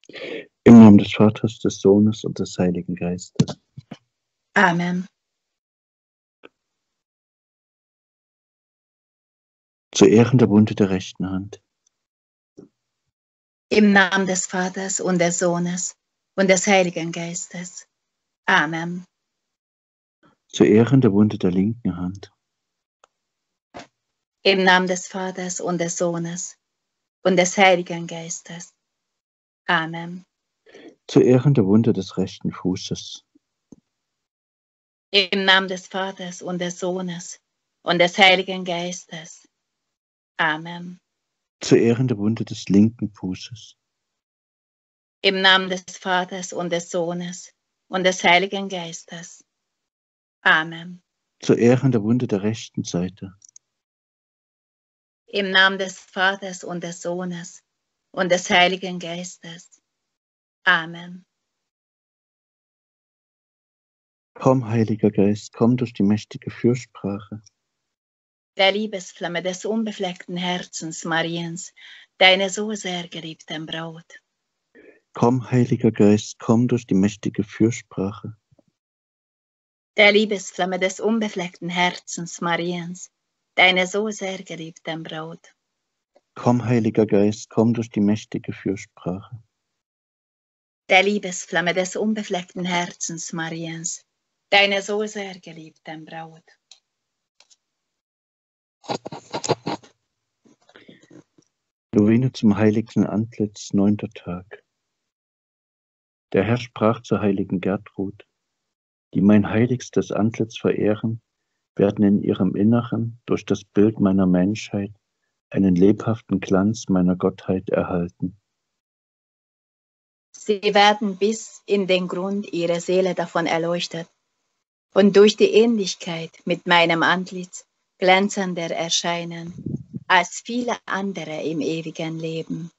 Im Namen des Vaters, des Sohnes und des Heiligen Geistes. Amen. Zu Ehren der Wunde der rechten Hand. Im Namen des Vaters und des Sohnes und des Heiligen Geistes. Amen. Zu Ehren der Wunde der linken Hand. Im Namen des Vaters und des Sohnes und des Heiligen Geistes. Amen. Zu Ehren der Wunde des rechten Fußes. Im Namen des Vaters und des Sohnes und des Heiligen Geistes. Amen. Zu Ehren der Wunde des linken Fußes. Im Namen des Vaters und des Sohnes und des Heiligen Geistes. Amen. Zu Ehren der Wunde der rechten Seite. Im Namen des Vaters und des Sohnes und des Heiligen Geistes. Amen. Komm, Heiliger Geist, komm durch die mächtige Fürsprache. Der Liebesflamme des unbefleckten Herzens Mariens, deine so sehr geliebten Braut. Komm, Heiliger Geist, komm durch die mächtige Fürsprache. Der Liebesflamme des unbefleckten Herzens Mariens, deine so sehr geliebten Braut. Komm, Heiliger Geist, komm durch die mächtige Fürsprache. Der Liebesflamme des unbefleckten Herzens Mariens, deine so sehr geliebten Braut. Novene zum heiligsten Antlitz, 9. Tag. Der Herr sprach zur heiligen Gertrud: Die mein heiligstes Antlitz verehren, werden in ihrem Inneren durch das Bild meiner Menschheit einen lebhaften Glanz meiner Gottheit erhalten. Sie werden bis in den Grund ihrer Seele davon erleuchtet und durch die Ähnlichkeit mit meinem Antlitz glänzender erscheinen als viele andere im ewigen Leben.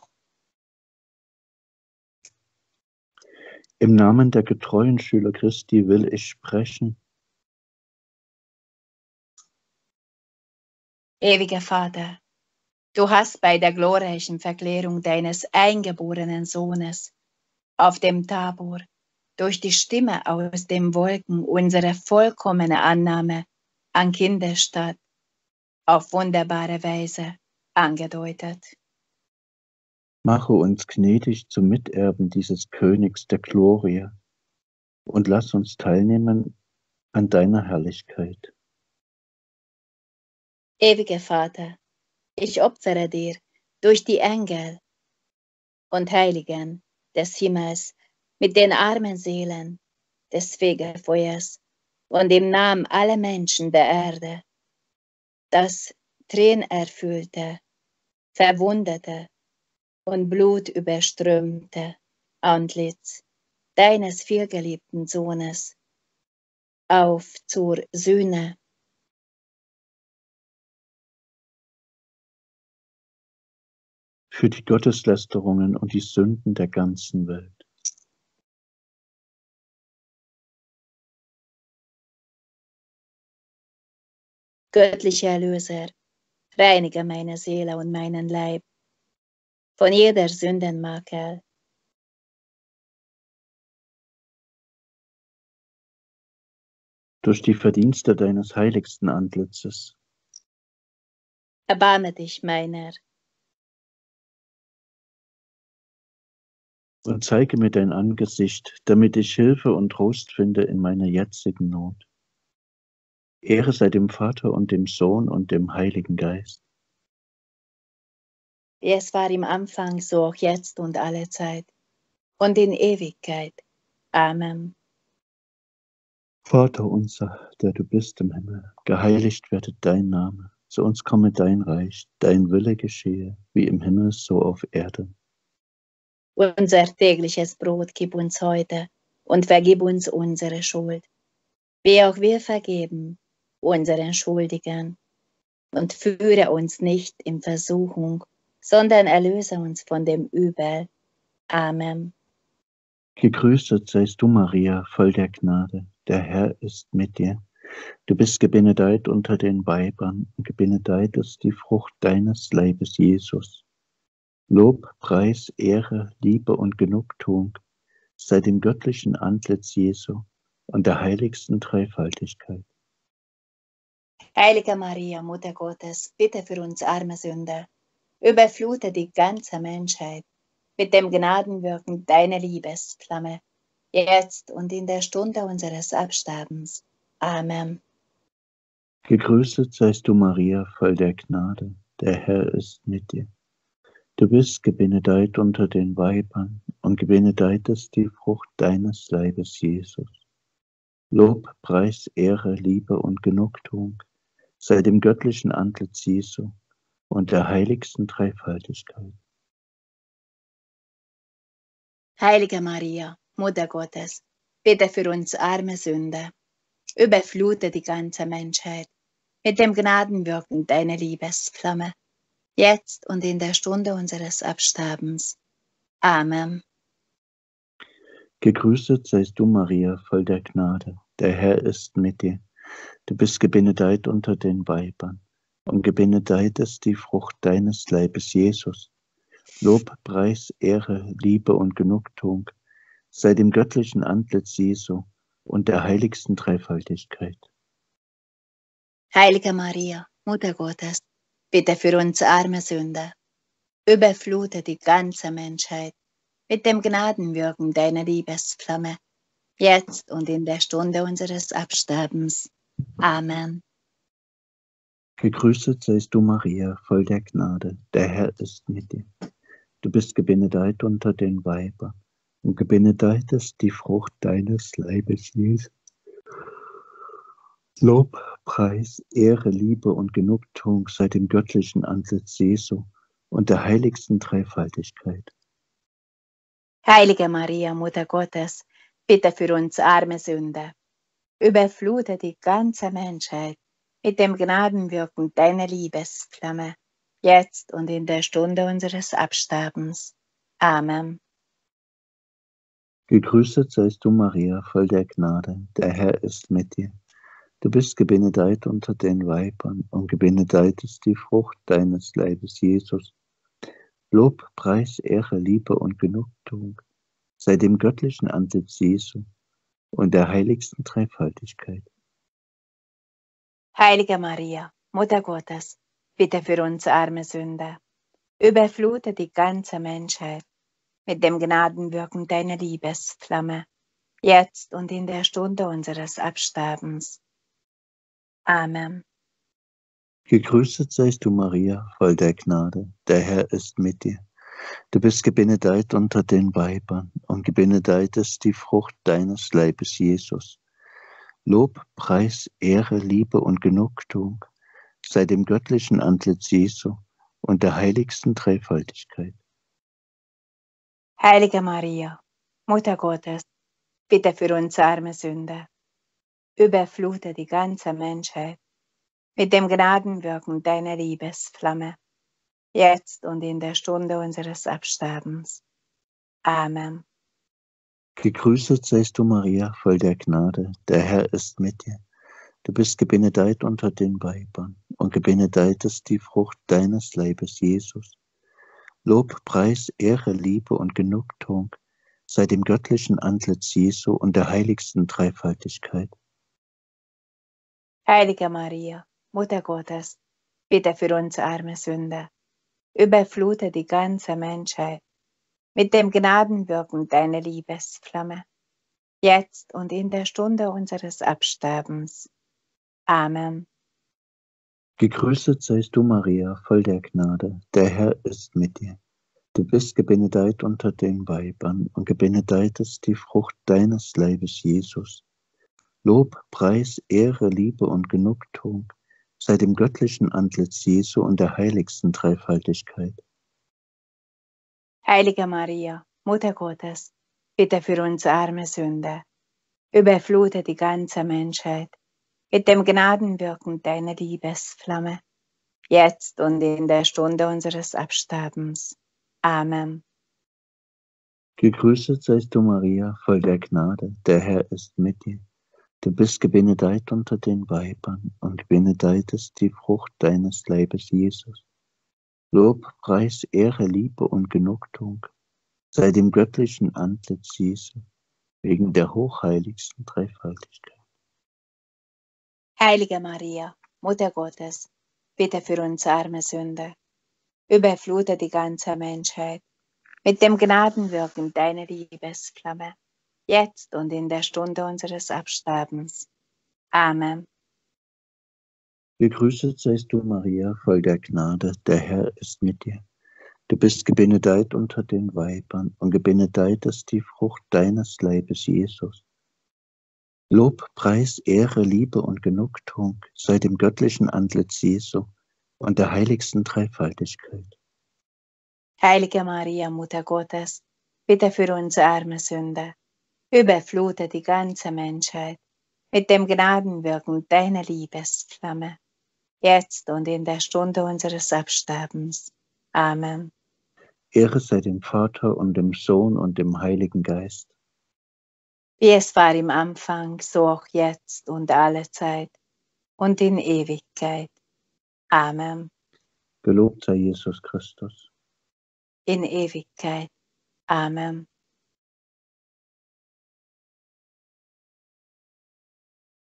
Im Namen der getreuen Schüler Christi will ich sprechen. Ewiger Vater, du hast bei der glorreichen Verklärung deines eingeborenen Sohnes auf dem Tabor durch die Stimme aus den Wolken unsere vollkommene Annahme an Kinderstatt auf wunderbare Weise angedeutet. Mache uns gnädig zu Miterben dieses Königs der Glorie und lass uns teilnehmen an deiner Herrlichkeit. Ewiger Vater, ich opfere dir durch die Engel und Heiligen des Himmels mit den armen Seelen des Fegefeuers und im Namen aller Menschen der Erde das tränenerfüllte, verwundete und blutüberströmte Antlitz deines vielgeliebten Sohnes auf zur Sühne für die Gotteslästerungen und die Sünden der ganzen Welt. Göttlicher Erlöser, reinige meine Seele und meinen Leib von jeder Sündenmakel. Durch die Verdienste deines heiligsten Antlitzes. Erbarme dich meiner und zeige mir dein Angesicht, damit ich Hilfe und Trost finde in meiner jetzigen Not. Ehre sei dem Vater und dem Sohn und dem Heiligen Geist. wie es war im Anfang, so auch jetzt und alle Zeit und in Ewigkeit. Amen. Vater unser, der du bist im Himmel, geheiligt werde dein Name. Zu uns komme dein Reich, dein Wille geschehe, wie im Himmel, so auf Erden. Unser tägliches Brot gib uns heute und vergib uns unsere Schuld, wie auch wir vergeben unseren Schuldigen. Und führe uns nicht in Versuchung, sondern erlöse uns von dem Übel. Amen. Gegrüßet seist du, Maria, voll der Gnade. Der Herr ist mit dir. Du bist gebenedeit unter den Weibern, und gebenedeit ist die Frucht deines Leibes, Jesus. Lob, Preis, Ehre, Liebe und Genugtuung sei dem göttlichen Antlitz Jesu und der heiligsten Dreifaltigkeit. Heilige Maria, Mutter Gottes, bitte für uns arme Sünder, überflute die ganze Menschheit mit dem Gnadenwirken deiner Liebesflamme, jetzt und in der Stunde unseres Absterbens. Amen. Gegrüßet seist du, Maria, voll der Gnade, der Herr ist mit dir. Du bist gebenedeit unter den Weibern und gebenedeit ist die Frucht deines Leibes, Jesus. Lob, Preis, Ehre, Liebe und Genugtuung sei dem göttlichen Antlitz Jesu und der heiligsten Dreifaltigkeit. Heilige Maria, Mutter Gottes, bitte für uns arme Sünder, überflute die ganze Menschheit mit dem Gnadenwirken deiner Liebesflamme, jetzt und in der Stunde unseres Absterbens. Amen. Gegrüßet seist du, Maria, voll der Gnade, der Herr ist mit dir. Du bist gebenedeit unter den Weibern und gebenedeit ist die Frucht deines Leibes, Jesus. Lob, Preis, Ehre, Liebe und Genugtuung sei dem göttlichen Antlitz Jesu und der heiligsten Dreifaltigkeit. Heilige Maria, Mutter Gottes, bitte für uns arme Sünder, überflute die ganze Menschheit mit dem Gnadenwirken deiner Liebesflamme, jetzt und in der Stunde unseres Absterbens. Amen. Gegrüßet seist du, Maria, voll der Gnade, der Herr ist mit dir. Du bist gebenedeit unter den Weibern und gebenedeit ist die Frucht deines Leibes, Jesus. Lob, Preis, Ehre, Liebe und Genugtuung sei dem göttlichen Antlitz Jesu und der heiligsten Dreifaltigkeit. Heilige Maria, Mutter Gottes, bitte für uns arme Sünder, überflute die ganze Menschheit mit dem Gnadenwirken deiner Liebesflamme, jetzt und in der Stunde unseres Absterbens. Amen. Gegrüßet seist du, Maria, voll der Gnade, der Herr ist mit dir. Du bist gebenedeit unter den Weibern und gebenedeit ist die Frucht deines Leibes, Jesus. Lob, Preis, Ehre, Liebe und Genugtuung sei dem göttlichen Antlitz Jesu und der heiligsten Dreifaltigkeit. Heilige Maria, Mutter Gottes, bitte für uns arme Sünder, überflute die ganze Menschheit mit dem Gnadenwirken deiner Liebesflamme, jetzt und in der Stunde unseres Absterbens. Amen. Gegrüßet seist du, Maria, voll der Gnade, der Herr ist mit dir. Du bist gebenedeit unter den Weibern und gebenedeit ist die Frucht deines Leibes, Jesus. Lob, Preis, Ehre, Liebe und Genugtuung sei dem göttlichen Antlitz Jesu und der heiligsten Dreifaltigkeit. Heilige Maria, Mutter Gottes, bitte für uns arme Sünder, überflute die ganze Menschheit mit dem Gnadenwirken deiner Liebesflamme, jetzt und in der Stunde unseres Absterbens. Amen. Gegrüßet seist du, Maria, voll der Gnade, der Herr ist mit dir. Du bist gebenedeit unter den Weibern und gebenedeit ist die Frucht deines Leibes, Jesus. Lob, Preis, Ehre, Liebe und Genugtuung sei dem göttlichen Antlitz Jesu und der heiligsten Dreifaltigkeit. Heilige Maria, Mutter Gottes, bitte für uns arme Sünder, überflute die ganze Menschheit mit dem Gnadenwirken deiner Liebesflamme, jetzt und in der Stunde unseres Absterbens. Amen. Gegrüßet seist du, Maria, voll der Gnade, der Herr ist mit dir. Du bist gebenedeit unter den Weibern und gebenedeit ist die Frucht deines Leibes, Jesus. Lob, Preis, Ehre, Liebe und Genugtuung sei dem göttlichen Antlitz Jesu und der heiligsten Dreifaltigkeit. Heilige Maria, Mutter Gottes, bitte für uns arme Sünder, überflute die ganze Menschheit mit dem Gnadenwirken deiner Liebesflamme, jetzt und in der Stunde unseres Absterbens. Amen. Gegrüßet seist du, Maria, voll der Gnade, der Herr ist mit dir. Du bist gebenedeit unter den Weibern und gebenedeit ist die Frucht deines Leibes, Jesus. Lob, Preis, Ehre, Liebe und Genugtuung sei dem göttlichen Antlitz Jesu, wegen der hochheiligsten Dreifaltigkeit. Heilige Maria, Mutter Gottes, bitte für uns arme Sünder, überflute die ganze Menschheit mit dem Gnadenwirken deiner Liebesflamme, jetzt und in der Stunde unseres Absterbens. Amen. Gegrüßet seist du, Maria, voll der Gnade, der Herr ist mit dir. Du bist gebenedeit unter den Weibern und gebenedeit ist die Frucht deines Leibes, Jesus. Lob, Preis, Ehre, Liebe und Genugtuung sei dem göttlichen Antlitz Jesu und der heiligsten Dreifaltigkeit. Heilige Maria, Mutter Gottes, bitte für uns arme Sünder, überflute die ganze Menschheit mit dem Gnadenwirken deiner Liebesflamme, jetzt und in der Stunde unseres Absterbens. Amen. Ehre sei dem Vater und dem Sohn und dem Heiligen Geist. Wie es war im Anfang, so auch jetzt und alle Zeit und in Ewigkeit. Amen. Gelobt sei Jesus Christus. In Ewigkeit. Amen.